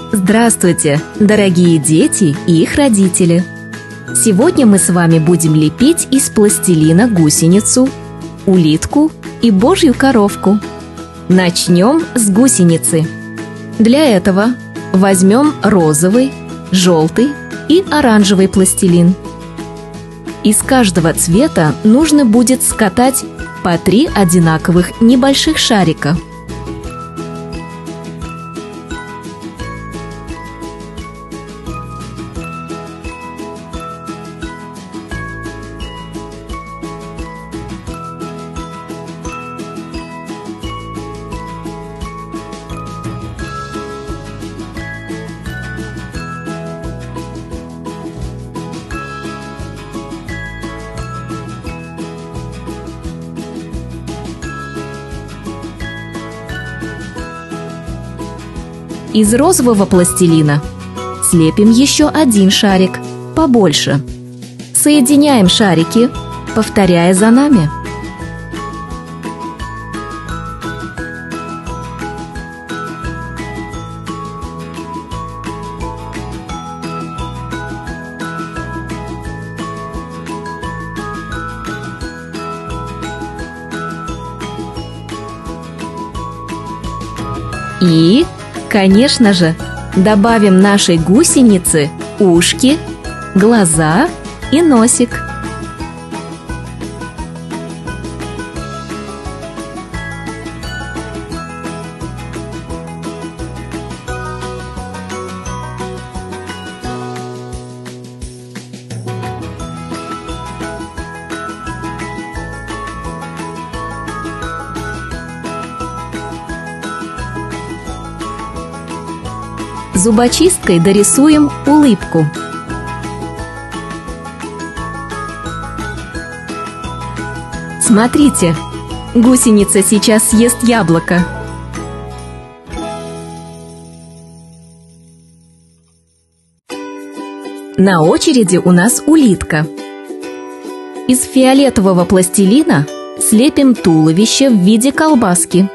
Здравствуйте, дорогие дети и их родители! Сегодня мы с вами будем лепить из пластилина гусеницу, улитку и божью коровку. Начнем с гусеницы. Для этого возьмем розовый, желтый и оранжевый пластилин. Из каждого цвета нужно будет скатать по 3 одинаковых небольших шарика. Из розового пластилина слепим еще один шарик, побольше. Соединяем шарики, повторяя за нами. И, конечно же, добавим нашей гусенице ушки, глаза и носик. Зубочисткой дорисуем улыбку. Смотрите, гусеница сейчас съест яблоко. На очереди у нас улитка. Из фиолетового пластилина слепим туловище в виде колбаски.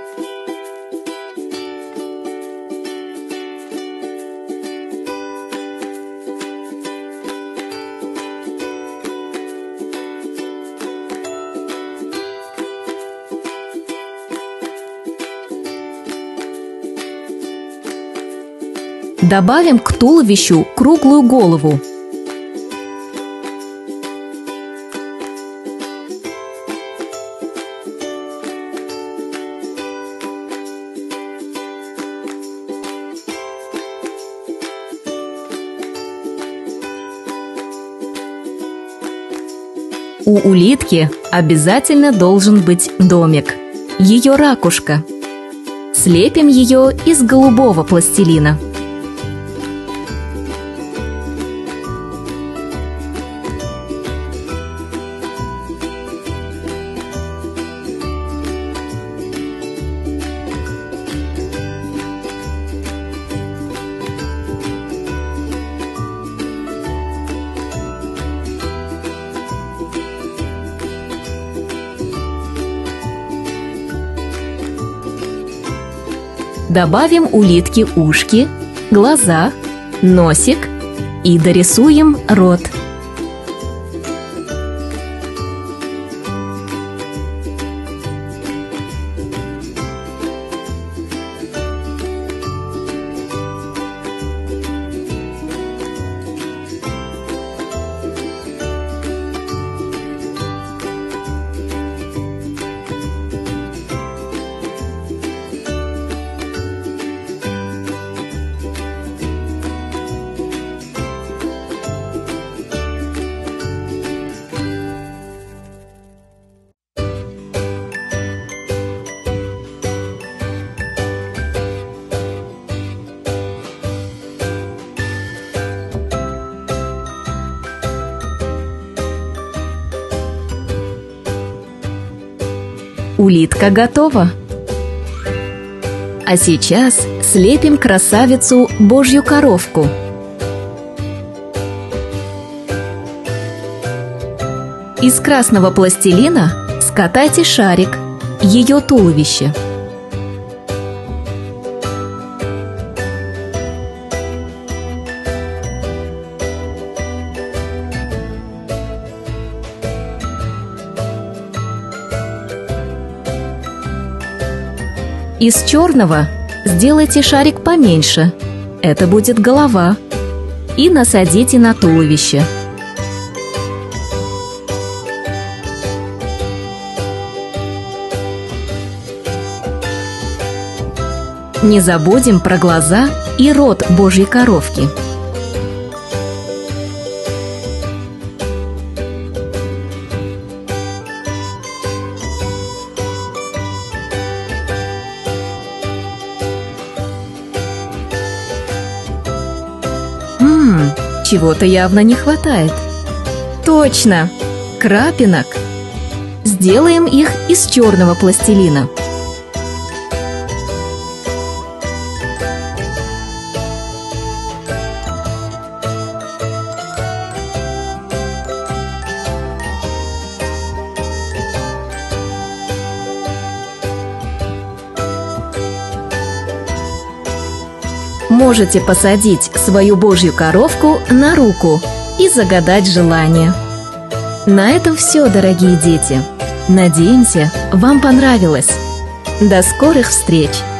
Добавим к туловищу круглую голову. У улитки обязательно должен быть домик, ее ракушка. Слепим ее из голубого пластилина. Добавим улитке ушки, глаза, носик и дорисуем рот. Улитка готова. А сейчас слепим красавицу божью коровку. Из красного пластилина скатайте шарик, ее туловище. Из черного сделайте шарик поменьше. Это будет голова. И насадите на туловище. Не забудем про глаза и рот Божьей коровки. Чего-то явно не хватает. Точно! Крапинок! Сделаем их из черного пластилина. Можете посадить свою Божью коровку на руку и загадать желание. На этом все, дорогие дети. Надеемся, вам понравилось. До скорых встреч!